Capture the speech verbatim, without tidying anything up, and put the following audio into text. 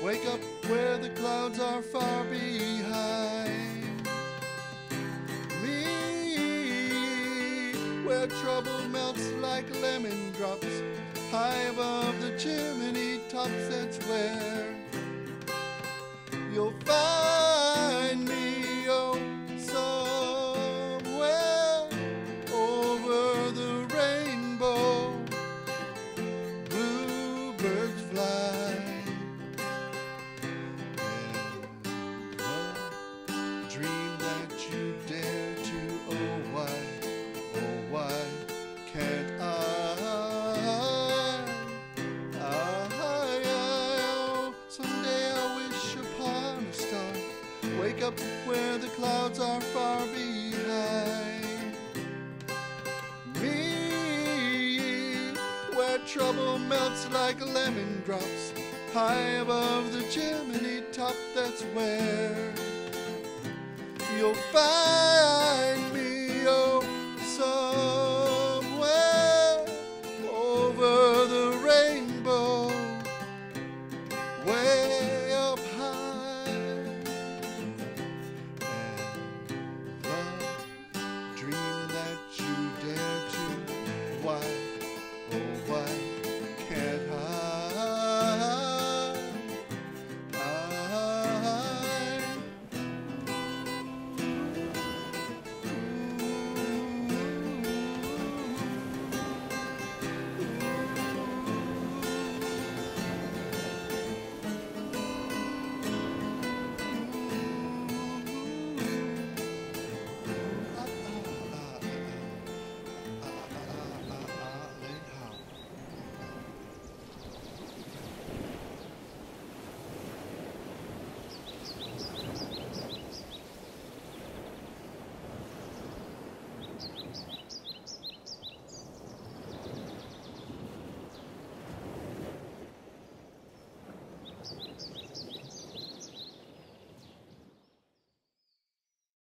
Wake up where the clouds are far behind me, where trouble melts like lemon drops high above the chimney tops. That's where you'll find me, oh, somewhere over the rainbow. Bluebirds fly, and a dream that you dare to. Oh, why, oh, why can't I? I, oh, someday I'll wish upon a star. Wake up where the clouds are far behind me, where trouble melts like lemon drops high above the chimney top. That's where you'll find